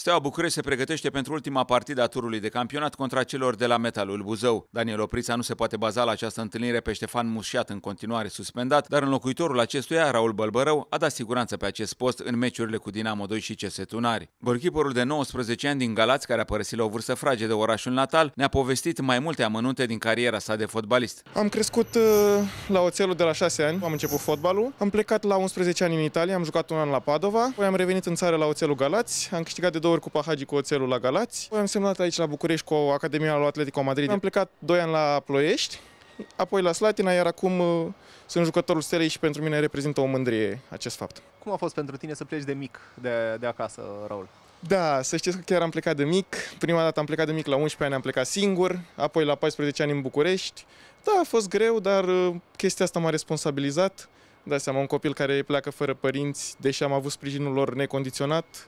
Steaua București se pregătește pentru ultima partidă a turului de campionat contra celor de la Metalul Buzău. Daniel Oprița nu se poate baza la această întâlnire pe Ștefan Mușiat, în continuare suspendat, dar înlocuitorul acestuia, Raul Bălbărău, a dat siguranță pe acest post în meciurile cu Dinamo 2 și CS Tunari. Golkiperul de 19 ani din Galați, care a părăsit la o vârstă fragedă orașul natal, ne-a povestit mai multe amănunte din cariera sa de fotbalist. Am crescut la Oțelul de la 6 ani, am început fotbalul, am plecat la 11 ani în Italia, am jucat un an la Padova, apoi am revenit în țară la Oțelul Galați, am câștigat de 2 ori Cupa Hagi cu Oțelul la Galați, apoi am semnat aici la București cu Academia lui Atletico Madrid, am plecat 2 ani la Ploiești, apoi la Slatina, iar acum sunt jucătorul Stelei și pentru mine reprezintă o mândrie acest fapt. Cum a fost pentru tine să pleci de mic de acasă, Raul? Da, să știți că chiar am plecat de mic. Prima dată am plecat de mic, la 11 ani am plecat singur, apoi la 14 ani în București. Da, a fost greu, dar chestia asta m-a responsabilizat. Dați seama, un copil care pleacă fără părinți, deși am avut sprijinul lor necondiționat,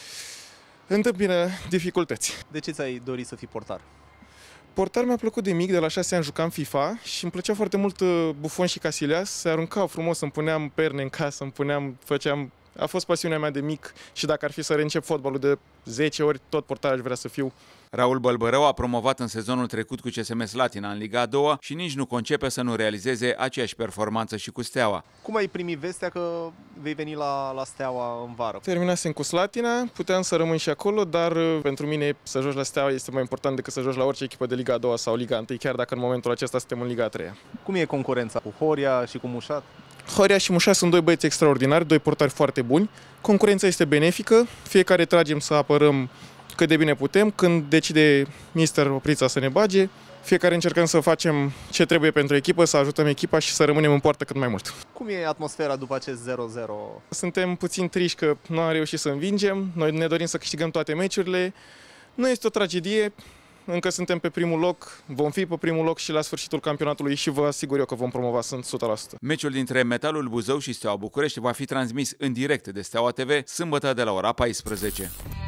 întâmpină dificultăți. De ce ți-ai dorit să fii portar? Portar mi-a plăcut de mic, de la 6 ani jucam FIFA și îmi plăcea foarte mult Buffon și Casillas. Se aruncau frumos, îmi puneam perne în casă, făceam. A fost pasiunea mea de mic și dacă ar fi să reîncep fotbalul de 10 ori, tot portar aș vrea să fiu. Raul Bălbărău a promovat în sezonul trecut cu CSM Slatina în Liga a doua și nici nu concepe să nu realizeze aceeași performanță și cu Steaua. Cum ai primit vestea că vei veni la Steaua în vară? Terminasem cu Slatina, puteam să rămân și acolo, dar pentru mine să joci la Steaua este mai important decât să joci la orice echipă de Liga a doua sau Liga 1, chiar dacă în momentul acesta suntem în Liga a treia. Cum e concurența cu Horia și cu Mușat? Horia și Mușat sunt 2 băieți extraordinari, 2 portari foarte buni. Concurența este benefică, fiecare tragem să apărăm cât de bine putem. Când decide mister Oprița să ne bage, fiecare încercăm să facem ce trebuie pentru echipă, să ajutăm echipa și să rămânem în poartă cât mai mult. Cum e atmosfera după acest 0-0? Suntem puțin triști că nu am reușit să învingem, noi ne dorim să câștigăm toate meciurile. Nu este o tragedie, încă suntem pe primul loc, vom fi pe primul loc și la sfârșitul campionatului și vă asigur eu că vom promova, sunt 100%. Meciul dintre Metalul Buzău și Steaua București va fi transmis în direct de Steaua TV sâmbătă de la ora 14.